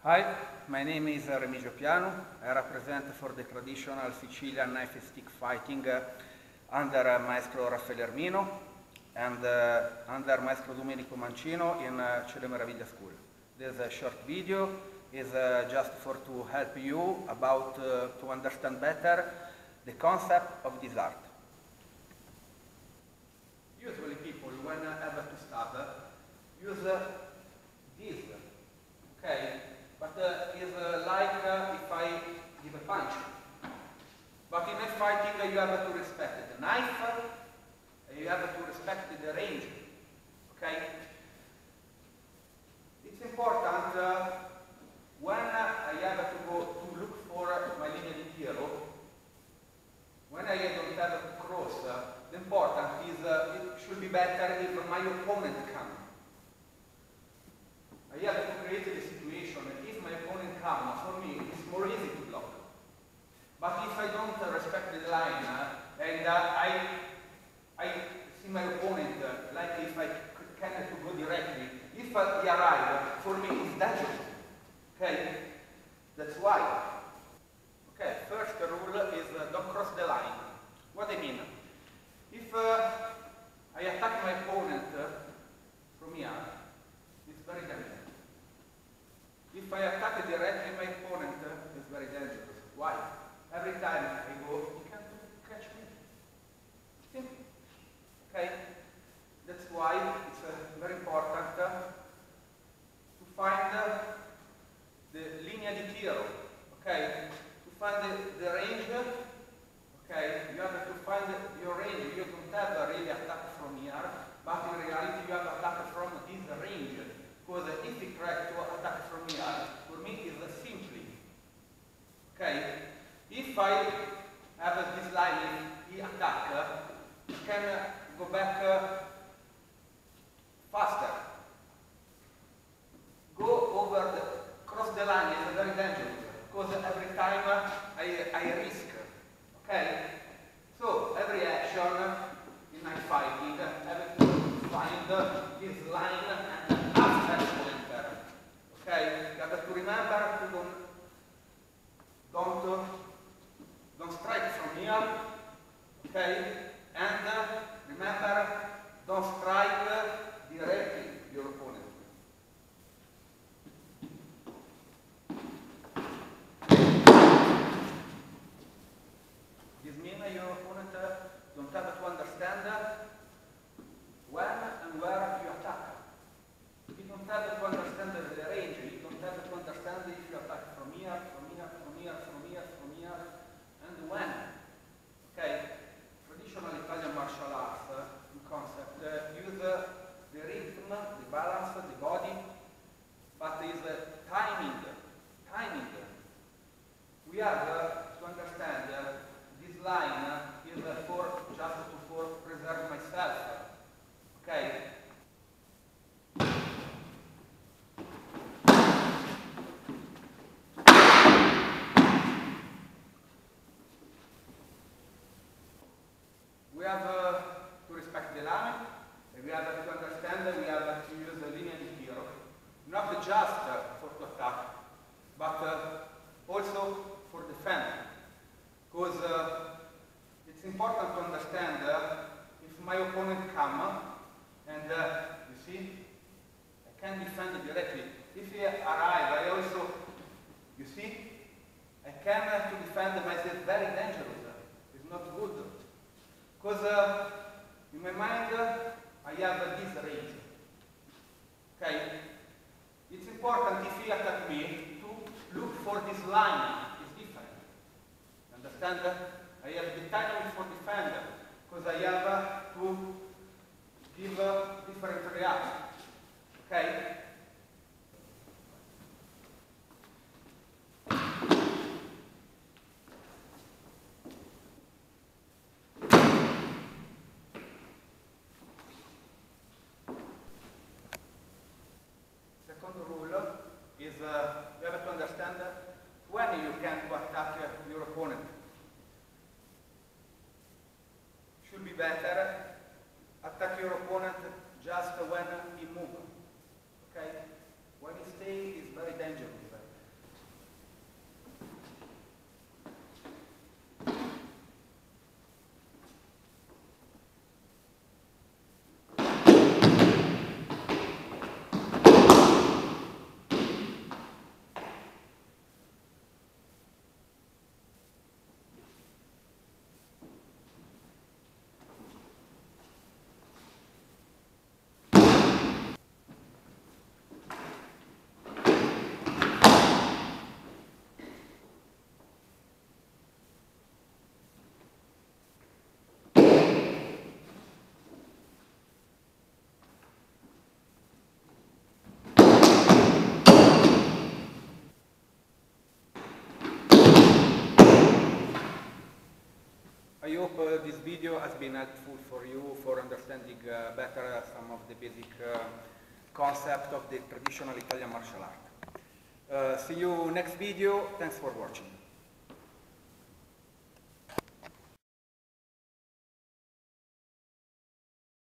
Hi, my name is Remigio Piano. I represent for the traditional Sicilian knife and stick fighting under Maestro Raffaele Ermino and under Maestro Domenico Mancino in Celle Meraviglia School. This short video is just to help you about to understand better the concept of this art. Usually people, when have to start, use this, okay? But it's like if I give a punch. But in a fighting you have to respect the knife, you have to respect the range, okay? It's important when I have to go to look for my linea di tiro, when I don't have to cross, the important is it should be better if my opponent comes. I have to create the situation that if my opponent comes, for me it's more easy to block. But if I don't respect the line and I see my opponent, like if I cannot go directly, if he arrives, for me it's dangerous. Okay? That's why. Okay, first rule is don't cross the line. What I mean? If I attack my opponent from here, it's very dangerous. If I attack directly my opponent, it's very dangerous. Why? Every time I go, he can't catch me. Simple. Okay? That's why it's very important to find the linea di tiro. Okay? To find the range. Okay? You have to find your range. You don't have a really attack from here, but in reality you have attack from this range. Because if you try to attack from here, for me is simply. Okay? If I have this line, he attack, I can go back faster. Go over cross the line is very dangerous, because every time I risk. Okay? So every action in my fighting, I have to find this line and after enter. Okay? You have to remember to don't strike from here. Okay? And remember, don't strike directly your opponent. This means your opponent don't have to understand when and where you attack. You don't have to understand the range. You don't have to understand if you attack from here, from here, from here, from here, from here, and when. Okay? Traditional Italian martial arts concept use the rhythm, the balance, the body, but is timing. Timing. We have to understand this line is for just for preserve myself. Okay? We have to respect the line, and we have to understand that we have to use the linea di tiro, not just for to attack, but also for defend. Because it's important to understand if my opponent comes, and you see, I can defend directly. If he arrives, I also, you see, I can to defend myself very dangerous. It's not good. Because in my mind, I have this range. Okay? It's important if he attacks me to look for this line. It's different. Understand? I have the timing for defend, because I have to give different reactions. Okay? Rule is you have to understand when you can attack your opponent. Should be better I hope this video has been helpful for you for understanding better some of the basic concept of the traditional Italian martial art. See you next video. Thanks for watching.